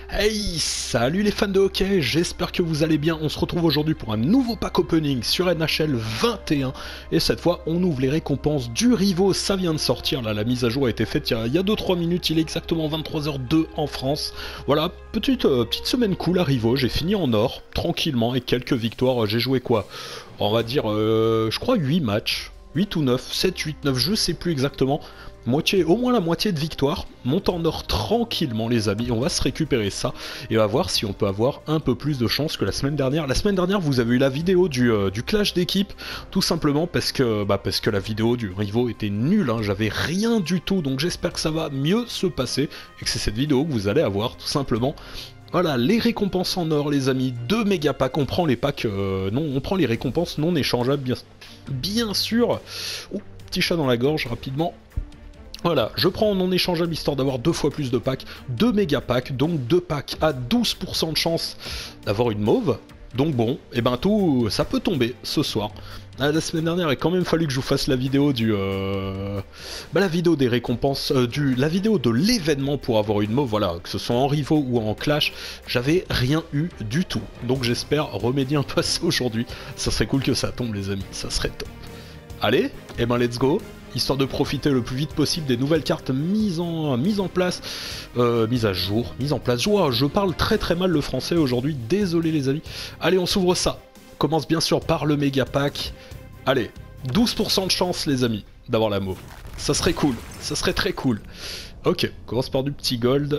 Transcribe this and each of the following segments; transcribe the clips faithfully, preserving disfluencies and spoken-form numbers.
Hey, salut les fans de hockey, j'espère que vous allez bien. On se retrouve aujourd'hui pour un nouveau pack opening sur N H L vingt et un. Et cette fois, on ouvre les récompenses du Rivo. Ça vient de sortir, là, la mise à jour a été faite il y a deux trois minutes. Il est exactement vingt-trois heures deux en France. Voilà, petite, euh, petite semaine cool à Rivo. J'ai fini en or, tranquillement, avec quelques victoires. J'ai joué quoi? On va dire, euh, je crois huit matchs. huit ou neuf, sept, huit, neuf, je sais plus exactement. Moitié, au moins la moitié de victoire. Monte en or tranquillement les amis, on va se récupérer ça et on va voir si on peut avoir un peu plus de chance que la semaine dernière. La semaine dernière vous avez eu la vidéo du, euh, du clash d'équipe, tout simplement parce que, bah, parce que la vidéo du Rivo était nulle, hein, j'avais rien du tout, donc j'espère que ça va mieux se passer et que c'est cette vidéo que vous allez avoir tout simplement. Voilà, les récompenses en or les amis, deux méga packs, on prend les packs, euh, non, on prend les récompenses non échangeables bien, bien sûr. Oh, petit chat dans la gorge rapidement. Voilà, je prends en non échangeable histoire d'avoir deux fois plus de packs, deux méga packs, donc deux packs à douze pour cent de chance d'avoir une mauve. Donc bon, et ben tout, ça peut tomber ce soir. Ah, la semaine dernière, il a quand même fallu que je vous fasse la vidéo du, euh... bah, la vidéo des récompenses, euh, du, la vidéo de l'événement pour avoir une mauve. Voilà, que ce soit en Rivo ou en Clash, j'avais rien eu du tout. Donc j'espère remédier un peu à ça aujourd'hui. Ça serait cool que ça tombe les amis, ça serait top. Allez, et ben let's go. Histoire de profiter le plus vite possible des nouvelles cartes mises en, mises en place, euh, mises à jour, mises en place. Je, je parle très très mal le français aujourd'hui, désolé les amis. Allez, on s'ouvre ça. Commence bien sûr par le méga pack. Allez, douze pour cent de chance les amis d'avoir la mauve. Ça serait cool, ça serait très cool. Ok, on commence par du petit gold.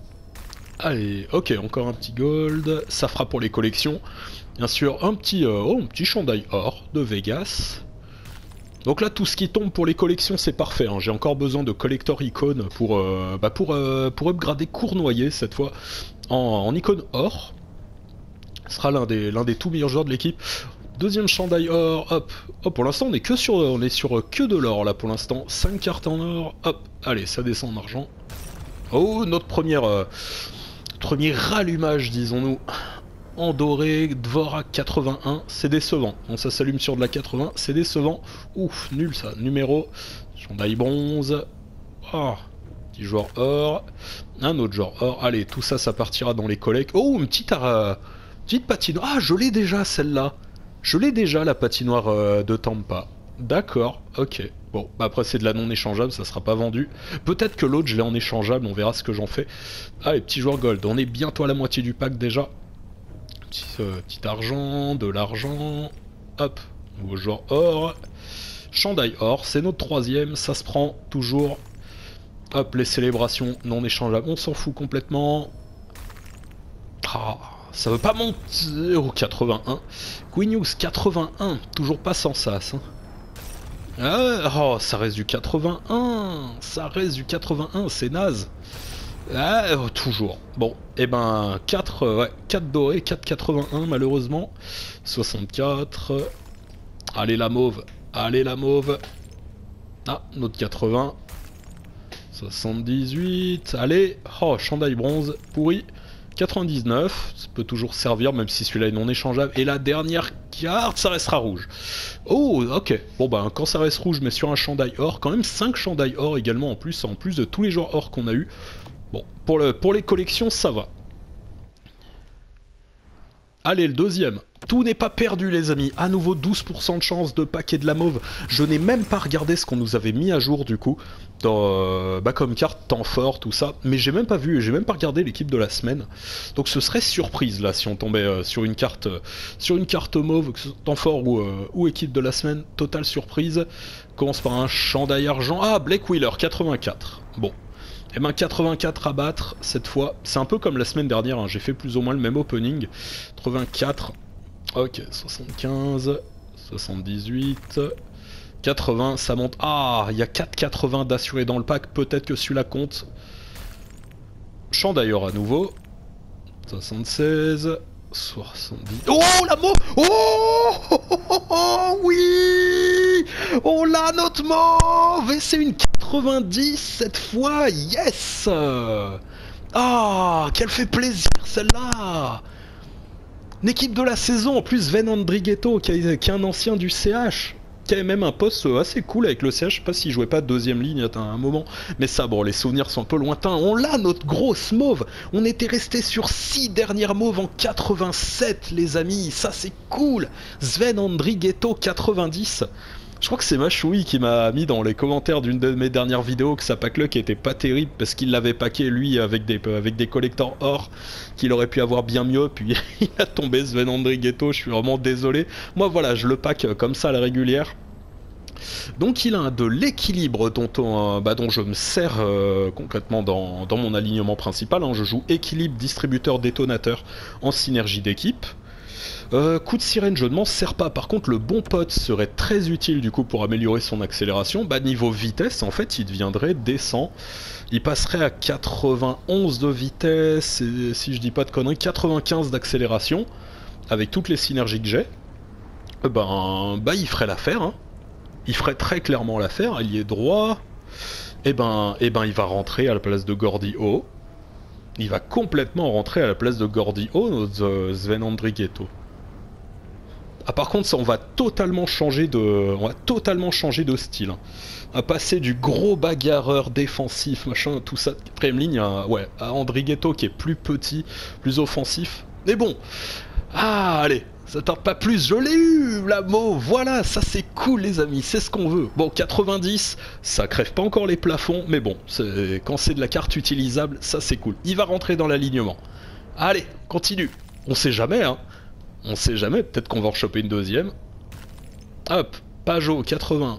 Allez, ok, encore un petit gold. Ça fera pour les collections. Bien sûr, un petit, euh, oh, un petit chandail or de Vegas. Donc là, tout ce qui tombe pour les collections, c'est parfait. Hein. J'ai encore besoin de collector icône pour, euh, bah pour, euh, pour upgrader Cournoyer, cette fois, en, en icône or. Ce sera l'un des, l'un des tout meilleurs joueurs de l'équipe. Deuxième chandail or, hop. Hop, pour l'instant, on est que sur, on est sur que de l'or, là, pour l'instant. cinq cartes en or, hop. Allez, ça descend en argent. Oh, notre première, euh, premier rallumage, disons-nous. En doré, Dvorak quatre-vingt-un, c'est décevant. Bon, ça s'allume sur de la quatre-vingts, c'est décevant. Ouf, nul ça. Numéro, chandail bronze. Oh, petit joueur or. Un autre joueur or. Allez, tout ça, ça partira dans les collectes. Oh, une petite, euh, petite patinoire. Ah, je l'ai déjà celle-là. Je l'ai déjà la patinoire euh, de Tampa. D'accord, ok. Bon, bah après c'est de la non échangeable, ça sera pas vendu. Peut-être que l'autre, je l'ai en échangeable, on verra ce que j'en fais. Allez, petit joueur gold. On est bientôt à la moitié du pack déjà. Petit, euh, petit argent, de l'argent, hop, nouveau joueur or, chandail or, c'est notre troisième, ça se prend toujours, hop, les célébrations non échangeables, on s'en fout complètement, ah, ça veut pas monter au quatre-vingt-un, Queen News quatre-vingt-un, toujours pas sans sas, hein. Ah, oh, ça reste du quatre-vingt-un, ça reste du quatre-vingt-un, c'est naze. Ah, oh, toujours. Bon, et eh ben quatre, euh, ouais, quatre dorés, quatre quatre-vingt-un malheureusement. soixante-quatre. Allez la mauve, allez la mauve. Ah, notre quatre-vingts. soixante-dix-huit. Allez, oh, chandail bronze, pourri. quatre-vingt-dix-neuf, ça peut toujours servir même si celui-là est non échangeable. Et la dernière carte, ça restera rouge. Oh, ok. Bon bah quand ça reste rouge, mais sur un chandail or, quand même cinq chandails or également en plus, en plus de tous les joueurs or qu'on a eu. Bon, pour, le, pour les collections, ça va. Allez, le deuxième. Tout n'est pas perdu, les amis. À nouveau, douze pour cent de chance de paquet de la mauve. Je n'ai même pas regardé ce qu'on nous avait mis à jour, du coup, dans, euh, bah, comme carte, temps fort, tout ça. Mais j'ai même pas vu, j'ai même pas regardé l'équipe de la semaine. Donc ce serait surprise, là, si on tombait euh, sur une carte euh, sur une carte mauve, que ce soit temps fort ou, euh, ou équipe de la semaine. Totale surprise. Commence par un chandail argent. Ah, Blake Wheeler, quatre-vingt-quatre. Bon. Et ben quatre-vingt-quatre à battre cette fois, c'est un peu comme la semaine dernière, hein. J'ai fait plus ou moins le même opening. quatre-vingt-quatre, ok, soixante-quinze, soixante-dix-huit, quatre-vingts, ça monte. Ah, il y a quatre quatre-vingts d'assurés dans le pack, peut-être que celui-là compte. Champ d'ailleurs à nouveau, soixante-seize, soixante-dix. Oh la mot. Oh, oh, oh, oh, oh oui. On l'a notre mauve. Et c'est une quatre-vingt-dix cette fois. Yes. Ah, qu'elle fait plaisir celle-là. Une équipe de la saison en plus, Ven Andrighetto qui, qui est un ancien du C H. qui avait même un poste assez cool avec le C H. Je sais pas s'il jouait pas deuxième ligne à un moment. Mais ça, bon, les souvenirs sont un peu lointains. On l'a, notre grosse mauve. On était resté sur six dernières mauves en quatre-vingt-sept, les amis. Ça, c'est cool. Sven Andrighetto quatre-vingt-dix. Je crois que c'est Machouille qui m'a mis dans les commentaires d'une de mes dernières vidéos que sa pack luck était pas terrible parce qu'il l'avait packé lui avec des, avec des collectors or, qu'il aurait pu avoir bien mieux, puis il a tombé Sven Andrighetto, je suis vraiment désolé. Moi voilà, je le pack comme ça à la régulière. Donc il a de l'équilibre dont, on, bah, dont je me sers euh, concrètement dans, dans mon alignement principal, hein. Je joue équilibre, distributeur, détonateur en synergie d'équipe. Euh, coup de sirène, je ne m'en sers pas. Par contre, le bon pote serait très utile du coup pour améliorer son accélération. Bah, niveau vitesse, en fait, il deviendrait décent. Il passerait à quatre-vingt-onze de vitesse, et, si je dis pas de conneries, quatre-vingt-quinze d'accélération, avec toutes les synergies que j'ai. Euh, ben, bah, il ferait l'affaire, hein. Il ferait très clairement l'affaire, il y est droit. Et ben, et ben, il va rentrer à la place de Gordy O. Il va complètement rentrer à la place de Gordy O, notre Sven Andrighetto. Ah, par contre, ça, on va totalement changer de, on va totalement changer de style. Hein. On va passer du gros bagarreur défensif, machin, tout ça, quatrième ligne, à, ouais, à Andrighetto qui est plus petit, plus offensif. Mais bon, ah, allez, ça tarde pas plus, je l'ai eu, la mot, voilà, ça c'est cool les amis, c'est ce qu'on veut. Bon, quatre-vingt-dix, ça crève pas encore les plafonds, mais bon, quand c'est de la carte utilisable, ça c'est cool. Il va rentrer dans l'alignement. Allez, continue, on sait jamais, hein. On sait jamais, peut-être qu'on va en choper une deuxième. Hop, Pajot, quatre-vingts.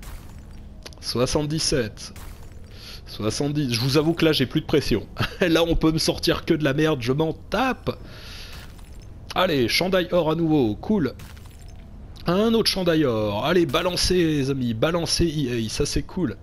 soixante-dix-sept. soixante-dix. Je vous avoue que là, j'ai plus de pression. Là, on peut me sortir que de la merde, je m'en tape. Allez, chandail or à nouveau, cool. Un autre chandail or. Allez, balancez, les amis, balancez E A, ça c'est cool.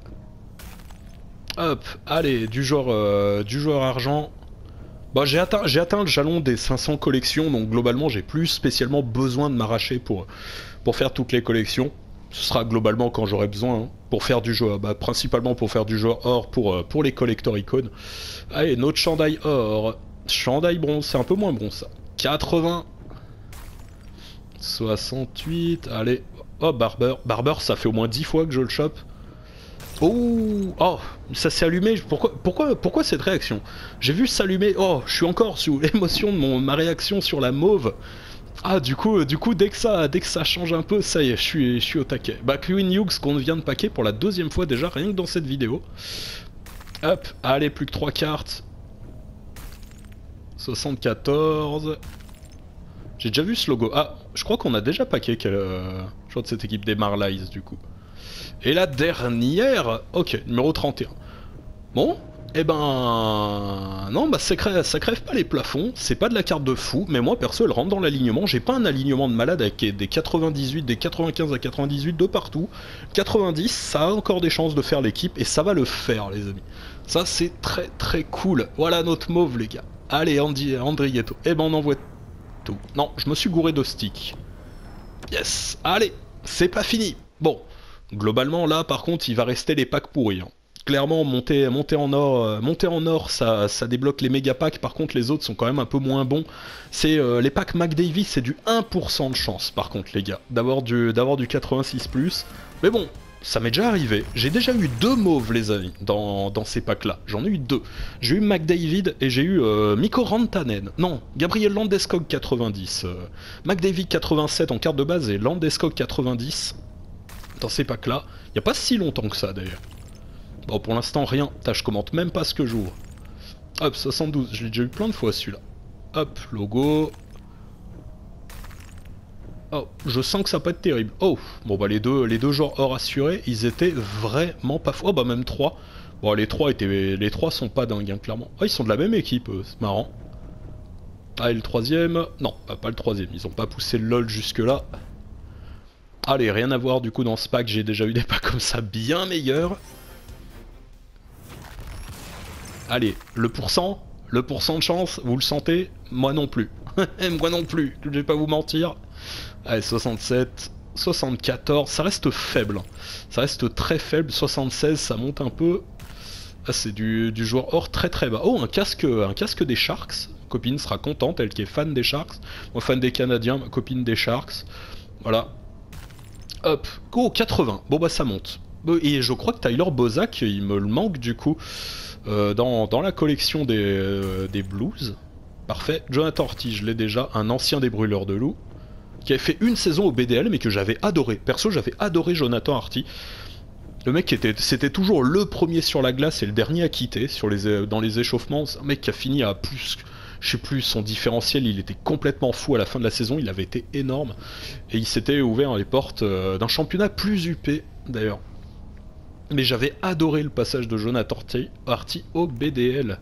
Hop, allez, du joueur, euh, du joueur argent. Bah, j'ai atteint, j'ai atteint le jalon des cinq cents collections, donc globalement j'ai plus spécialement besoin de m'arracher pour, pour faire toutes les collections. Ce sera globalement quand j'aurai besoin, hein, pour faire du jeu, bah, principalement pour faire du jeu or pour, pour les collector icônes. Allez, notre chandail or, chandail bronze, c'est un peu moins bronze ça. quatre-vingts, soixante-huit, allez, oh Barber, Barber ça fait au moins dix fois que je le chope. Oh, oh, ça s'est allumé. Pourquoi, pourquoi, pourquoi cette réaction? J'ai vu s'allumer. Oh, je suis encore sous l'émotion de mon, ma réaction sur la mauve. Ah, du coup, du coup, dès que ça, dès que ça change un peu, ça y est, je suis, je suis au taquet. Bah, Queen Hughes qu'on vient de paquer pour la deuxième fois déjà, rien que dans cette vidéo. Hop, allez, plus que trois cartes. soixante-quatorze. J'ai déjà vu ce logo. Ah, je crois qu'on a déjà paqué quel, euh, je crois de cette équipe des Marlies du coup. Et la dernière, ok, numéro trente et un. Bon, eh ben... Non, bah ça crève, ça crève pas les plafonds, c'est pas de la carte de fou, mais moi perso elle rentre dans l'alignement, j'ai pas un alignement de malade avec des quatre-vingt-dix-huit, des quatre-vingt-quinze à quatre-vingt-dix-huit de partout. quatre-vingt-dix, ça a encore des chances de faire l'équipe, et ça va le faire les amis. Ça c'est très très cool. Voilà notre mauve les gars. Allez, Andy, Andrighetto, eh ben on envoie tout. Non, je me suis gouré de stick. Yes, allez, c'est pas fini. Bon. Globalement, là, par contre, il va rester les packs pourris. Hein. Clairement, monter, monter en or, euh, monter en or ça, ça débloque les méga packs. Par contre, les autres sont quand même un peu moins bons. C'est euh, les packs McDavid, c'est du un pour cent de chance, par contre, les gars, d'avoir du, d'avoir du quatre-vingt-six plus. Mais bon, ça m'est déjà arrivé. J'ai déjà eu deux mauves, les amis, dans, dans ces packs-là. J'en ai eu deux. J'ai eu McDavid et j'ai eu euh, Mikko Rantanen. Non, Gabriel Landeskog quatre-vingt-dix. Euh, McDavid quatre-vingt-sept en carte de base et Landeskog quatre-vingt-dix. Dans ces packs là, il n'y a pas si longtemps que ça d'ailleurs. Bon pour l'instant rien, Putain, je commente même pas ce que j'ouvre. Hop, soixante-douze, je l'ai déjà eu plein de fois celui-là. Hop, logo. Oh, je sens que ça va pas être terrible. Oh, bon bah les deux, les deux joueurs hors assurés, ils étaient vraiment pas fous. Oh bah même trois. Bon les trois étaient, les trois sont pas dingues hein, clairement. Oh ils sont de la même équipe, euh, c'est marrant. Ah et le troisième, non, pas, pas le troisième, ils ont pas poussé le LOL jusque là. Allez, rien à voir du coup dans ce pack, j'ai déjà eu des packs comme ça bien meilleurs. Allez, le pourcent, le pourcent de chance, vous le sentez? Moi non plus. Moi non plus, je vais pas vous mentir. Allez, soixante-sept, soixante-quatorze, ça reste faible. Ça reste très faible, soixante-seize, ça monte un peu. Ah, c'est du, du joueur or très très bas. Oh, un casque, un casque des Sharks. Ma copine sera contente, elle qui est fan des Sharks. Moi fan des Canadiens, ma copine des Sharks. Voilà. Hop, oh, quatre-vingts, bon bah ça monte. Et je crois que Tyler Bozak, il me le manque du coup, euh, dans, dans la collection des, euh, des Blues. Parfait, Jonathan Ortiz, je l'ai déjà, un ancien des Brûleurs de Loup, qui avait fait une saison au B D L, mais que j'avais adoré. Perso, j'avais adoré Jonathan Ortiz. Le mec, était, c'était toujours le premier sur la glace et le dernier à quitter sur les, dans les échauffements. C'est un mec qui a fini à plus... Je sais plus, son différentiel, il était complètement fou à la fin de la saison, il avait été énorme. Et il s'était ouvert les portes euh, d'un championnat plus huppé, d'ailleurs. Mais j'avais adoré le passage de Jonathan Ortiz au B D L.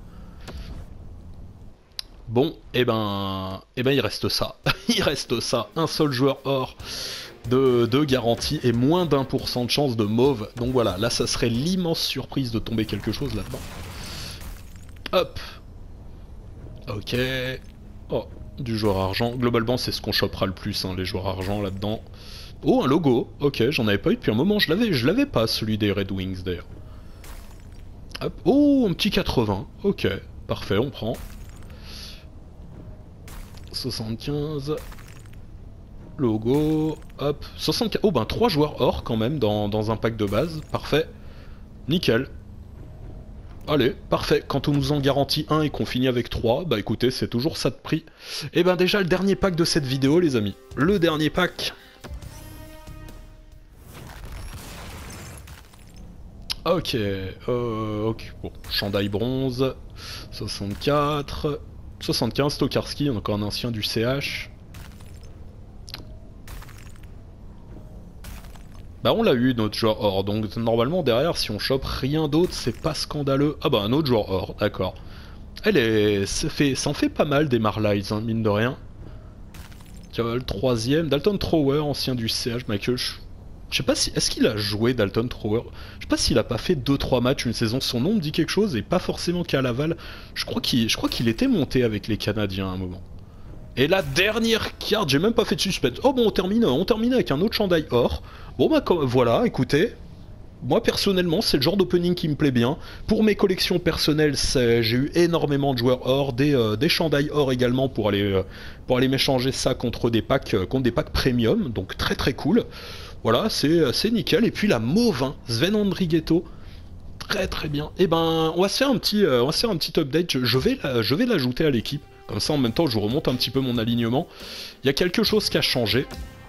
Bon, et eh ben, et eh ben il reste ça. Il reste ça. Un seul joueur or de, de garantie et moins d'un pour cent de chance de mauve. Donc voilà, là ça serait l'immense surprise de tomber quelque chose là-dedans. Hop. Ok. Oh, du joueur argent. Globalement, c'est ce qu'on chopera le plus, hein, les joueurs argent là-dedans. Oh, un logo. Ok, j'en avais pas eu depuis un moment. Je l'avais, je l'avais pas, celui des Red Wings d'ailleurs. Hop. Oh, un petit quatre-vingts. Ok, parfait, on prend. soixante-quinze. Logo. Hop. soixante-quinze. Oh, ben trois joueurs or quand même dans, dans un pack de base. Parfait. Nickel. Allez, parfait. Quand on nous en garantit un et qu'on finit avec trois, bah écoutez, c'est toujours ça de prix. Et ben déjà, le dernier pack de cette vidéo, les amis. Le dernier pack. Ok, euh, ok, bon, chandail bronze, soixante-quatre, soixante-quinze, Tokarski, encore un ancien du C H. Bah on l'a eu, notre joueur or, donc normalement derrière, si on chope rien d'autre, c'est pas scandaleux. Ah bah un autre joueur or, d'accord. Elle est... ça, fait... ça en fait pas mal des Marlies, hein, mine de rien. Tiens, le troisième, Dalton Trower, ancien du C H, Michael... Je sais pas si... Est-ce qu'il a joué Dalton Trower? Je sais pas s'il a pas fait deux trois matchs une saison. Son nom me dit quelque chose et pas forcément qu'à Laval. Je crois qu'il je crois qu'il était monté avec les Canadiens à un moment. Et la dernière carte, j'ai même pas fait de suspense. Oh bon, on termine, on termine avec un autre chandail or. Bon bah comme, voilà, écoutez. Moi personnellement, c'est le genre d'opening qui me plaît bien. Pour mes collections personnelles, j'ai eu énormément de joueurs or, des, euh, des chandails or également pour aller, euh, pour aller m'échanger ça contre des packs, euh, contre des packs premium. Donc très très cool. Voilà, c'est nickel. Et puis la mauve, hein, Sven Andrighetto, très très bien. Et ben, on va se faire un petit, euh, on va se faire un petit update. Je, je vais, la, je vais l'ajouter à l'équipe. Comme ça, en même temps, je vous remonte un petit peu mon alignement. Il y a quelque chose qui a changé.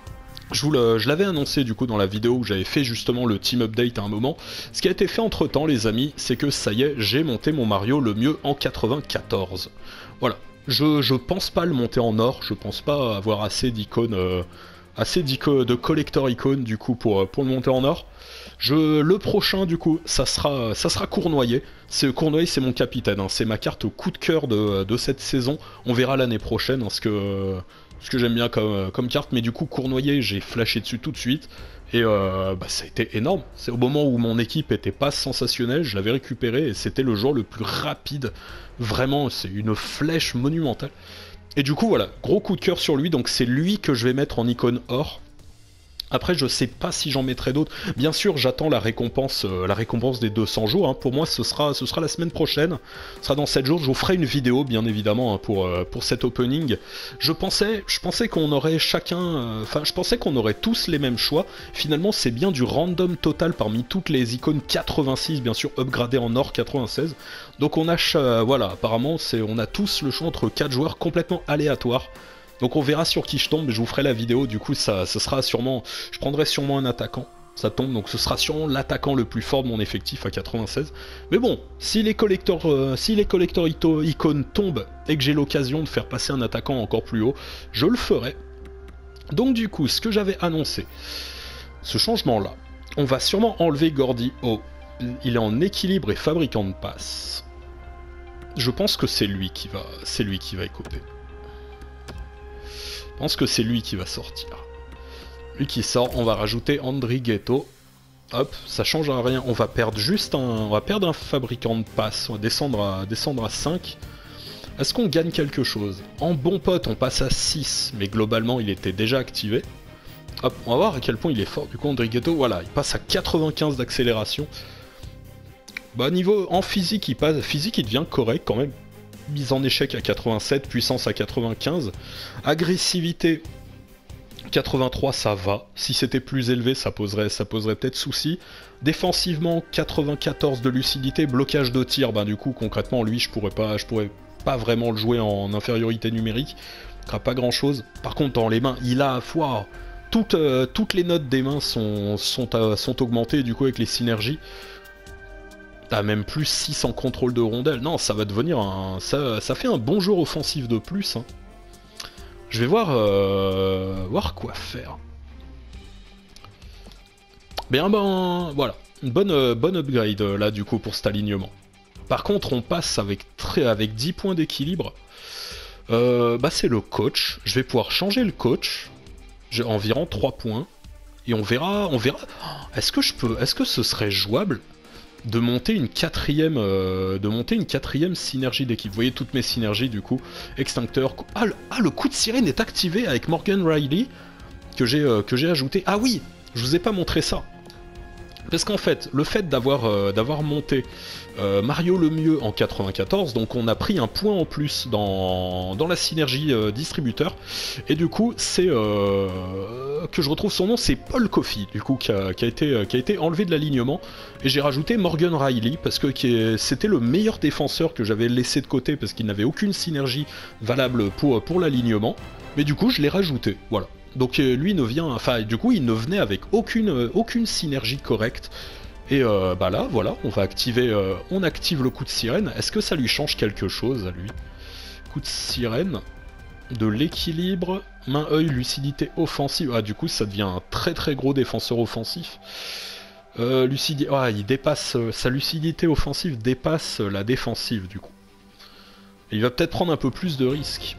Je vous le, je l'avais annoncé du coup dans la vidéo où j'avais fait justement le team update à un moment. Ce qui a été fait entre temps, les amis, c'est que ça y est, j'ai monté mon Mario le mieux en quatre-vingt-quatorze. Voilà. Je, je pense pas le monter en or. Je pense pas avoir assez d'icônes. Euh, assez de collector icônes du coup pour, pour le monter en or. Je, le prochain du coup ça sera, ça sera Cournoyer. Cournoyer c'est mon capitaine, hein. C'est ma carte au coup de cœur de, de cette saison. On verra l'année prochaine hein, ce que, ce que j'aime bien comme, comme carte. Mais du coup Cournoyer j'ai flashé dessus tout de suite. Et euh, bah, ça a été énorme. C'est au moment où mon équipe était pas sensationnelle, je l'avais récupéré et c'était le joueur le plus rapide. Vraiment, c'est une flèche monumentale. Et du coup voilà, gros coup de cœur sur lui, donc c'est lui que je vais mettre en icône or. Après je sais pas si j'en mettrai d'autres. Bien sûr j'attends la récompense euh, la récompense des deux cents jours. Hein. Pour moi ce sera, ce sera la semaine prochaine. Ce sera dans sept jours. Je vous ferai une vidéo bien évidemment hein, pour, euh, pour cet opening. Je pensais, je pensais qu'on aurait chacun... Enfin euh, je pensais qu'on aurait tous les mêmes choix. Finalement c'est bien du random total parmi toutes les icônes quatre-vingt-six bien sûr upgradées en or quatre-vingt-seize. Donc on a... Euh, voilà apparemment on a tous le choix entre quatre joueurs complètement aléatoires. Donc on verra sur qui je tombe, je vous ferai la vidéo, du coup ça, ce sera sûrement, je prendrai sûrement un attaquant, ça tombe, donc ce sera sûrement l'attaquant le plus fort de mon effectif à quatre-vingt-seize. Mais bon, si les collecteurs, euh, si les collecteurs icônes tombent et que j'ai l'occasion de faire passer un attaquant encore plus haut, je le ferai. Donc du coup, ce que j'avais annoncé, ce changement-là, on va sûrement enlever Gordy O. Il est en équilibre et fabricant de passes. Je pense que c'est lui qui va, c'est lui qui va écoper. Je pense que c'est lui qui va sortir. Lui qui sort, on va rajouter Andrighetto. Hop, ça change à rien. On va perdre juste un, on va perdre un fabricant de passes. On va descendre à, descendre à cinq. Est-ce qu'on gagne quelque chose? En bon pote, on passe à six, mais globalement, il était déjà activé. Hop, on va voir à quel point il est fort. Du coup, Andrighetto, voilà, il passe à quatre-vingt-quinze d'accélération. Bah, niveau en physique, il passe, physique, il devient correct quand même. Mise en échec à quatre-vingt-sept, puissance à quatre-vingt-quinze, agressivité quatre-vingt-trois, ça va. Si c'était plus élevé, ça poserait, ça poserait peut-être souci. Défensivement, quatre-vingt-quatorze de lucidité, blocage de tir. Ben du coup, concrètement, lui, je pourrais pas, je pourrais pas vraiment le jouer en infériorité numérique. Il fera pas grand-chose. Par contre, dans les mains, il a foi. Toutes, euh, toutes les notes des mains sont, sont, euh, sont augmentées, du coup, avec les synergies. T'as même plus six en contrôle de rondelle. Non, ça va devenir un... Ça, ça fait un bon joueur offensif de plus, hein. Je vais voir, euh, voir quoi faire. Bien ben, voilà. Une bonne, euh, bonne upgrade, euh, là, du coup, pour cet alignement. Par contre, on passe avec, très, avec dix points d'équilibre. Euh, bah, c'est le coach. Je vais pouvoir changer le coach. J'ai environ trois points. Et on verra... On verra... Est-ce que je peux... Est-ce que ce serait jouable de monter une quatrième euh, de monter une quatrième synergie d'équipe? Vous voyez toutes mes synergies du coup. Extincteur. Ah le, ah, le coup de sirène est activé avec Morgan Riley que j'ai euh, que j'ai ajouté. Ah oui, je vous ai pas montré ça. Parce qu'en fait, le fait d'avoir euh, d'avoir monté euh, Mario Lemieux en quatre-vingt-quatorze, donc on a pris un point en plus dans, dans la synergie euh, distributeur, et du coup, c'est euh, que je retrouve son nom, c'est Paul Coffey, du coup, qui a, qui a, été, qui a été enlevé de l'alignement, et j'ai rajouté Morgan Riley, parce que c'était le meilleur défenseur que j'avais laissé de côté, parce qu'il n'avait aucune synergie valable pour, pour l'alignement, mais du coup, je l'ai rajouté, voilà. Donc euh, lui ne vient, enfin du coup il ne venait avec aucune, euh, aucune synergie correcte. Et euh, bah là voilà, on va activer, euh, on active le coup de sirène. Est-ce que ça lui change quelque chose à lui? Coup de sirène, de l'équilibre, main, œil, lucidité offensive. Ah du coup ça devient un très très gros défenseur offensif. Euh, lucidité, ah il dépasse, euh, sa lucidité offensive dépasse la défensive du coup. Et il va peut-être prendre un peu plus de risques.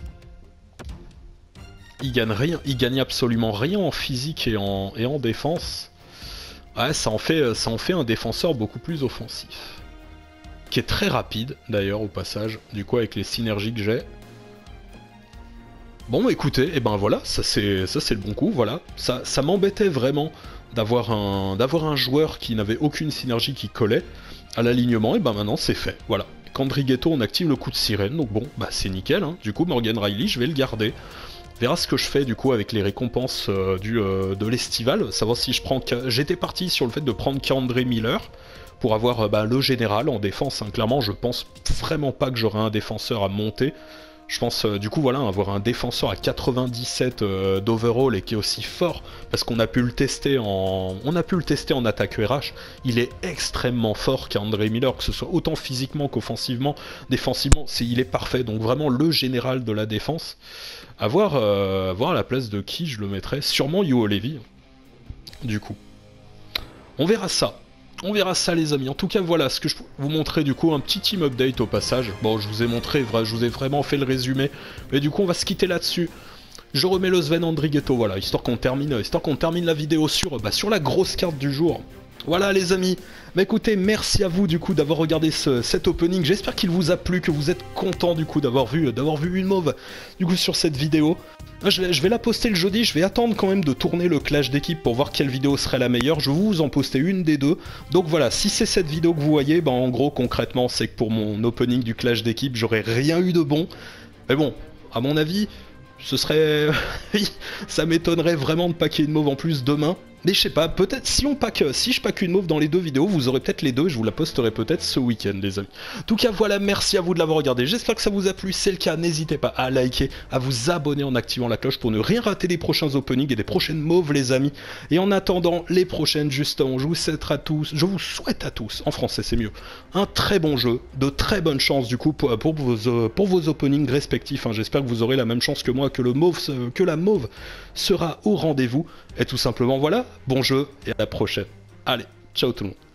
Il gagne rien, il gagne absolument rien en physique et en, et en défense. Ouais, ça en fait, ça en fait un défenseur beaucoup plus offensif. Qui est très rapide, d'ailleurs, au passage, du coup, avec les synergies que j'ai. Bon, écoutez, et ben voilà, ça c'est ça c'est le bon coup, voilà. Ça, ça m'embêtait vraiment d'avoir un, d'avoir un joueur qui n'avait aucune synergie qui collait à l'alignement, et ben maintenant c'est fait, voilà. Candrighetto, on active le coup de sirène, donc bon, bah c'est nickel, hein. Du coup, Morgan Riley, je vais le garder. On verra ce que je fais du coup avec les récompenses euh, du, euh, de l'estival, savoir si je prends... J'étais parti sur le fait de prendre K'Andre Miller pour avoir euh, bah, le général en défense, hein. Clairement je pense vraiment pas que j'aurai un défenseur à monter. Je pense euh, du coup voilà, avoir un défenseur à quatre-vingt-dix-sept euh, d'overall et qui est aussi fort, parce qu'on a pu le tester en on a pu le tester en attaque R H, il est extrêmement fort K'Andre Miller, que ce soit autant physiquement qu'offensivement, défensivement, c'est il est parfait, donc vraiment le général de la défense. À voir, euh, à voir à la place de qui je le mettrais, sûrement Yo Levi, du coup. On verra ça. On verra ça les amis. En tout cas voilà ce que je peux vous montrer du coup, un petit team update au passage. Bon je vous ai montré, je vous ai vraiment fait le résumé. Mais du coup on va se quitter là-dessus. Je remets le Sven Andrighetto, voilà, histoire qu'on termine, histoire qu'on termine la vidéo sur, bah, sur la grosse carte du jour. Voilà les amis, bah écoutez, merci à vous du coup d'avoir regardé ce, cet opening, j'espère qu'il vous a plu, que vous êtes content du coup d'avoir vu, d'avoir vu une mauve du coup sur cette vidéo. Je vais, je vais la poster le jeudi, je vais attendre quand même de tourner le clash d'équipe pour voir quelle vidéo serait la meilleure, je vais vous en poster une des deux. Donc voilà, si c'est cette vidéo que vous voyez, bah en gros concrètement c'est que pour mon opening du clash d'équipe j'aurais rien eu de bon. Mais bon, à mon avis, ce serait... ça m'étonnerait vraiment de packer une mauve en plus demain. Mais je sais pas, peut-être si on pack, si je pack une mauve dans les deux vidéos, vous aurez peut-être les deux, je vous la posterai peut-être ce week-end les amis. En tout cas voilà, merci à vous de l'avoir regardé, j'espère que ça vous a plu, c'est le cas, n'hésitez pas à liker, à vous abonner en activant la cloche pour ne rien rater des prochains openings et des prochaines mauves les amis. Et en attendant les prochaines justement, je vous souhaite à tous, je vous souhaite à tous, en français c'est mieux, un très bon jeu, de très bonnes chances du coup pour, pour, vos, pour vos openings respectifs, hein. J'espère que vous aurez la même chance que moi, que, le mauve, que la mauve sera au rendez-vous. Et tout simplement voilà, bon jeu et à la prochaine. Allez, ciao tout le monde.